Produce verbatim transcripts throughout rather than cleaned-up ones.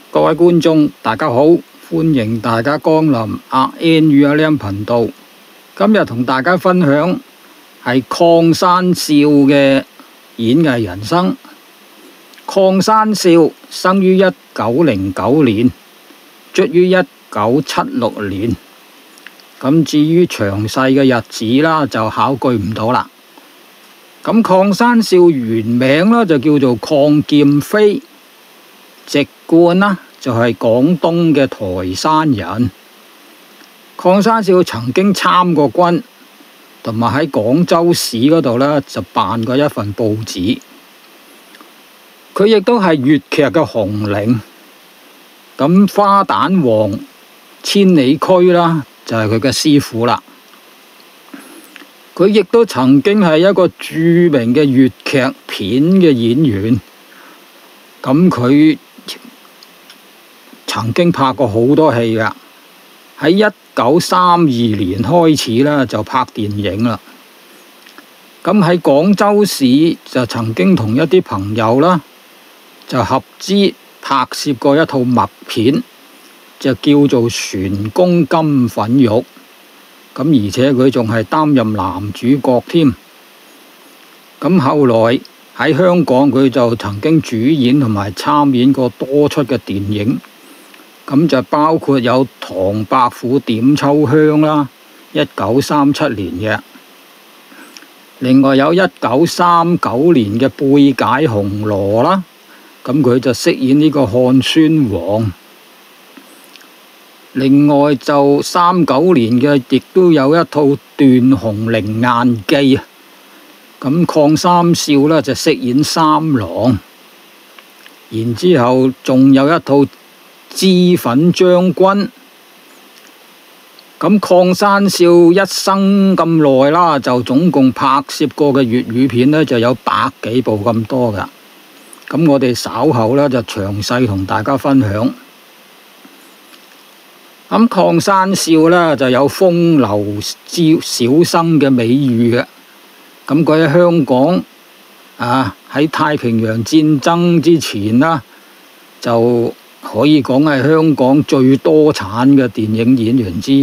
各位觀眾，大家好，歡迎大家光臨阿 N 與阿 Lam 頻道。今日同大家分享係鄺山少嘅演藝人生。鄺山少生於一九零九年，卒於一九七六年。咁至於詳細嘅日子啦，就考據唔到啦。咁鄺山少原名呢，就叫做鄺劍飛。籍貫啦，就係廣東嘅台山人。鄺山少曾經參過軍，同埋喺廣州市嗰度呢，就辦過一份報紙。佢亦都係粵劇嘅紅伶。咁花旦王千里駒啦，就係佢嘅師傅啦。佢亦都曾經係一個著名嘅粵劇片嘅演員。咁佢曾經拍過好多戲㗎，喺一九三二年開始啦，就拍電影啦。咁喺廣州市就曾經同一啲朋友啦，就合資拍攝過一套默片，就叫做《船公金粉玉》。咁而且佢仲係擔任男主角添。咁後來喺香港，佢就曾經主演同埋參演過多出嘅電影。咁就包括有《唐伯虎點秋香》啦，一九三七年嘅。另外有一九三九年嘅《貝解紅羅》啦，咁佢就飾演呢個漢宣王。另外就三九年嘅，亦都有一套《斷鴻零雁記》啊。咁鄺山少呢，就飾演三郎。然之後仲有一套脂粉將軍。咁鄺山少一生咁耐啦，就總共拍攝過嘅粵語片呢，就有百幾部咁多噶。咁我哋稍後呢，就詳細同大家分享。咁鄺山少呢，就有風流小生嘅美譽嘅。咁佢喺香港啊，喺太平洋戰爭之前啦，就可以講係香港最多產嘅電影演員之一。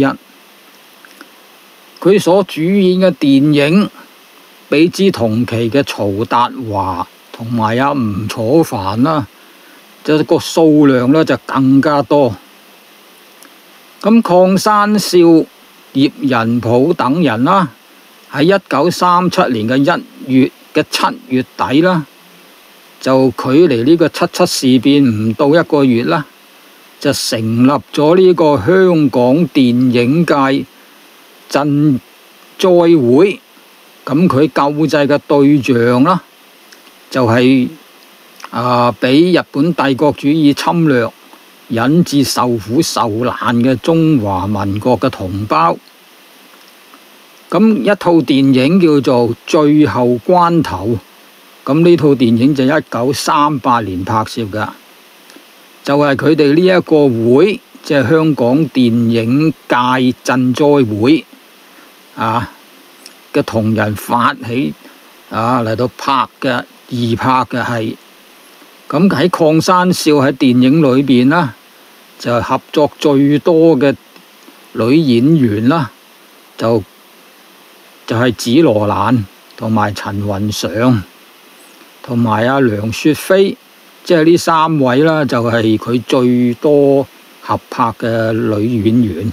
佢所主演嘅電影，比之同期嘅曹達華同埋阿吳楚帆啦，就個數量呢就更加多。咁鄺山少、葉仁溥等人啦，喺一九三七年嘅一月嘅七月底啦，就距離呢個七七事變唔到一個月啦，就成立咗呢個香港電影界賑災會。咁佢救濟嘅對象啦，就係啊俾日本帝國主義侵略引致受苦受難嘅中華民國嘅同胞。咁一套電影叫做《最後關頭》，咁呢套電影就一九三八年拍攝噶，就係佢哋呢一個會，即係香港電影界賑災會啊嘅同仁發起啊嚟到拍嘅二拍嘅係。咁喺鄺山少喺電影裏邊啦，就係合作最多嘅女演員啦，就就係紫羅蘭同埋陳雲裳同埋阿梁雪飛，即係呢三位啦，就係佢最多合拍嘅女演員。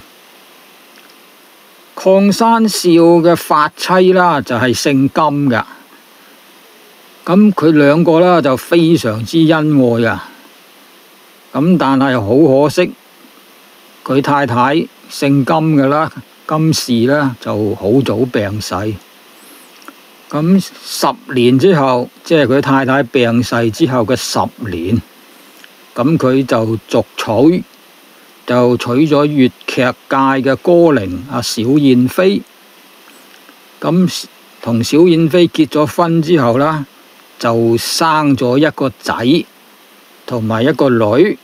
鄺山少嘅髮妻啦，就係姓金㗎。咁佢兩個啦就非常之恩愛啊。咁但係好可惜，佢太太姓金嘅啦，金氏呢就好早病逝。咁十年之後，即係佢太太病逝之後嘅十年，咁佢就續娶，就娶咗粵劇界嘅歌伶阿小燕飛。咁同小燕飛結咗婚之後啦，就生咗一個仔同埋一個女。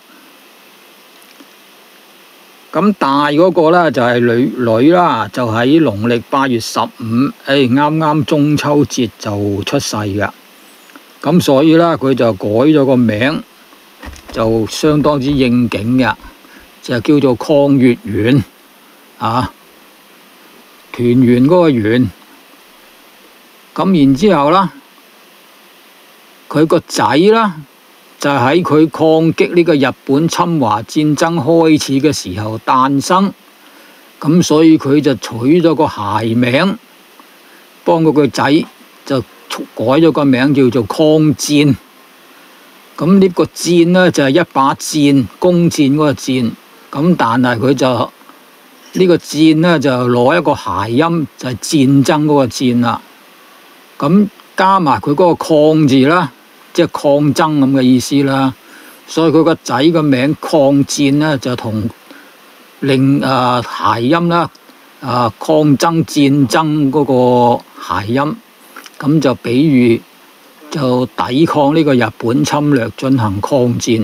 咁大嗰個呢，就係女女啦，就喺農曆八月十五，誒啱啱中秋節就出世㗎。咁所以呢，佢就改咗個名， 就相當之應景嘅，就叫做抗月圓啊，團圓嗰個圓。咁然之後啦，佢個仔啦，就喺佢抗擊呢個日本侵華戰爭開始嘅時候誕生，咁所以佢就取咗個諧名，幫嗰個仔就改咗個名叫做抗戰。咁呢個戰呢，就係一把箭，弓箭嗰個箭。咁但係佢就呢、呢個戰呢，就攞一個諧音，就係、是、戰爭嗰個戰啦。咁加埋佢嗰個抗字啦，即係抗爭咁嘅意思啦。所以佢個仔個名抗戰呢，就同另誒諧音啦，啊抗爭戰爭嗰個諧音，咁就比喻。就抵抗呢個日本侵略，進行抗戰。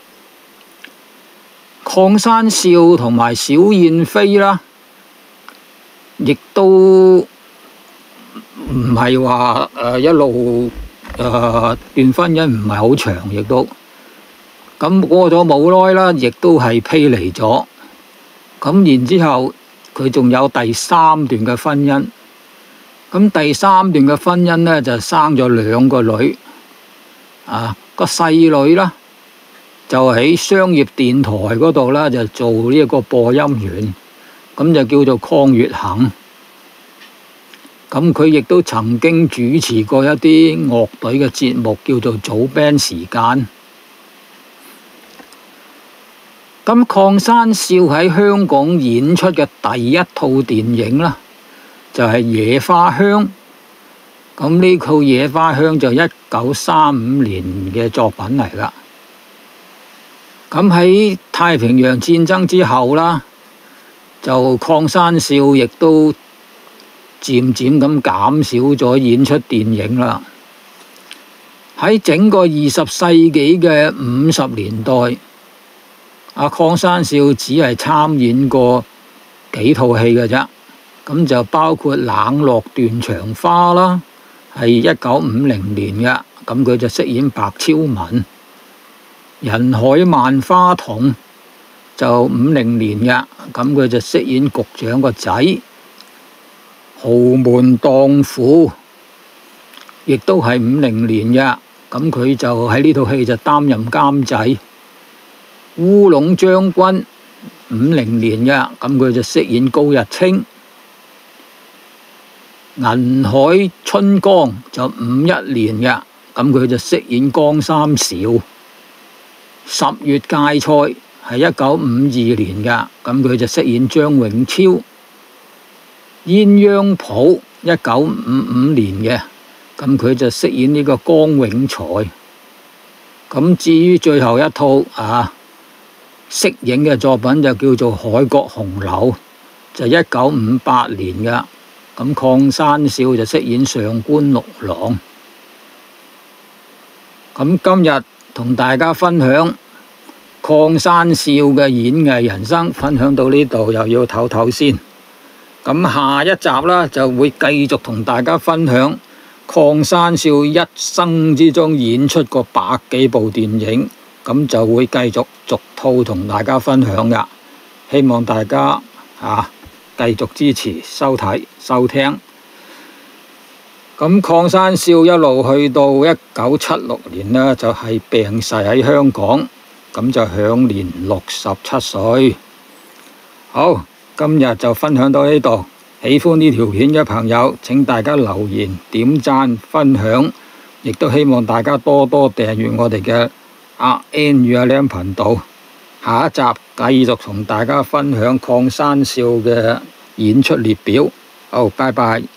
抗山少同埋小燕飛啦，亦都唔係話誒一路誒段婚姻唔係好長，亦都咁過咗冇耐啦，亦都係披離咗。咁然之後，佢仲有第三段嘅婚姻。咁第三段嘅婚姻呢，就生咗兩個女，啊個細女啦就喺商業電台嗰度啦，就做呢一個播音員，咁就叫做鄺月行。咁佢亦都曾經主持過一啲樂隊嘅節目，叫做早 band 時間。咁鄺山少喺香港演出嘅第一套電影啦，就係野花香。咁呢套野花香就一九三五年嘅作品嚟噶。咁喺太平洋戰爭之後啦，就鄺山少亦都漸漸咁減少咗演出電影啦。喺整個二十世紀嘅五十年代，阿鄺山少只係參演過幾套戲嘅啫。咁就包括冷落斷腸花啦，係一九五零年嘅，咁佢就飾演白超文。人海萬花筒就五零年嘅，咁佢就飾演局長個仔。豪門蕩婦亦都係五零年嘅，咁佢就喺呢套戲就擔任監製。烏龍將軍五零年嘅，咁佢就飾演高日清。銀海春光就五一年嘅，咁佢就飾演江三少。十月芥菜係一九五二年嘅，咁佢就飾演張永超。鴛鴦譜一九五五年嘅，咁佢就飾演呢個江永才。咁至於最後一套啊，息影嘅作品就叫做《海角紅樓》，就一九五八年嘅。咁鄺山少就飾演上官六郎。咁今日同大家分享鄺山少嘅演藝人生，分享到呢度，又要唞唞先。咁下一集啦，就會繼續同大家分享鄺山少一生之中演出過百幾部電影，咁就會繼續逐套同大家分享噶。希望大家啊〜繼續支持收睇收聽。咁鄺山少一路去到一九七六年呢，就係、是、病逝喺香港，咁就享年六十七歲。好，今日就分享到呢度。喜歡呢條片嘅朋友，請大家留言、點讚、分享，亦都希望大家多多訂閱我哋嘅阿 N 與阿 Lam 頻道。下一集繼續同大家分享鄺山少嘅演出列表。好，拜拜。